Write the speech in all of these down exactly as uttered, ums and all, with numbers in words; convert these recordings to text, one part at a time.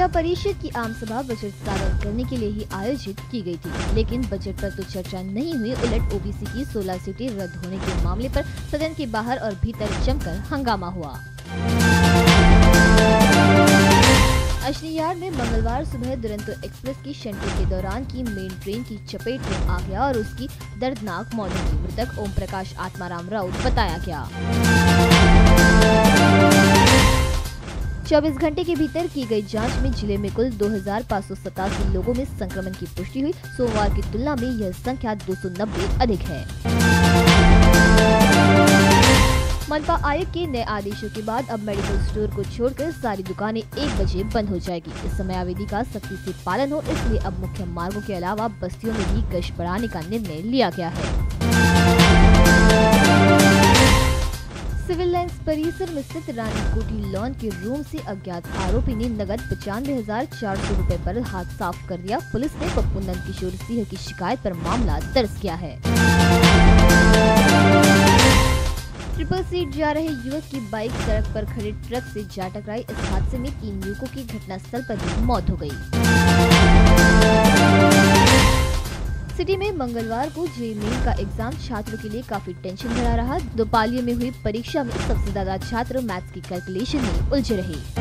जिला परिषद की आम सभा बजट सादर करने के लिए ही आयोजित की गई थी, लेकिन बजट पर तो चर्चा नहीं हुई। उलट ओबीसी की सोलह सीटें रद्द होने के मामले पर सदन के बाहर और भीतर जमकर हंगामा हुआ। अशनियार में मंगलवार सुबह दुरंतो एक्सप्रेस की शंटिंग के दौरान की मेन ट्रेन की चपेट में आ गया और उसकी दर्दनाक मौत हुई। मृतक ओम प्रकाश आत्माराम राउत बताया गया। चौबीस घंटे के भीतर की गई जांच में जिले में कुल दो हजार पाँच सौ सतासी लोगों में संक्रमण की पुष्टि हुई। सोमवार की तुलना में यह संख्या दो सौ नब्बे अधिक है। मनपा आयुक्त के नए आदेशों के बाद अब मेडिकल स्टोर को छोड़कर सारी दुकानें एक बजे बंद हो जाएगी। इस समयावधि का सख्ती से पालन हो, इसलिए अब मुख्य मार्गों के अलावा बस्तियों में भी गश्त बढ़ाने का निर्णय लिया गया है। सिविल लाइंस परिसर में स्थित रानी कोठी लॉन के रूम से अज्ञात आरोपी ने नगद पचानवे हजार चार सौ रूपए पर हाथ साफ कर दिया। पुलिस ने पप्पू नंद किशोर सिंह की शिकायत पर मामला दर्ज किया है। ट्रिपल सीट जा रहे युवक की बाइक सड़क पर खड़े ट्रक से जा टकराई। इस हादसे में तीन युवकों की घटनास्थल पर ही मौत हो गई। सिटी में मंगलवार को जेईई मेन का एग्जाम छात्रों के लिए काफी टेंशन भरा रहा। दो पालियों में हुई परीक्षा में सबसे ज्यादा छात्र मैथ्स की कैलकुलेशन में उलझे रहे।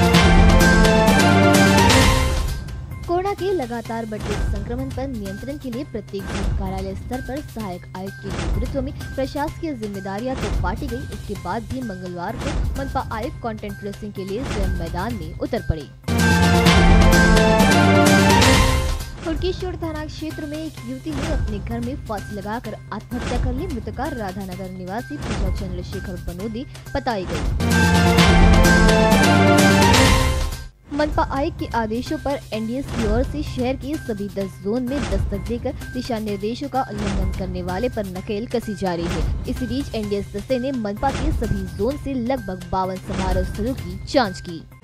कोरोना के लगातार बढ़ते संक्रमण पर नियंत्रण के लिए प्रत्येक जिला कार्यालय स्तर पर सहायक आयुक्त के नेतृत्व में प्रशासकीय जिम्मेदारियां तो बांटी गई। इसके बाद भी मंगलवार को मनपा आयुक्त कंटेंट ट्रेसिंग के लिए स्वयं मैदान में उतर पड़े। हुड़केश्वर थाना क्षेत्र में एक युवती ने अपने घर में फांसी लगाकर आत्महत्या कर ली। मृतका राधानगर निवासी पूजा चंद्रशेखर बनोदी बताई गई। मनपा आयुक्त के आदेशों पर एनडीएस की ओर से शहर के सभी दस जोन में दस्तक देकर दिशा निर्देशों का उल्लंघन करने वाले पर नकेल कसी जा रही है। इसी बीच एनडीएस दस्ते ने मनपा के सभी जोन से लगभग बावन समारोह स्थलों की जांच की।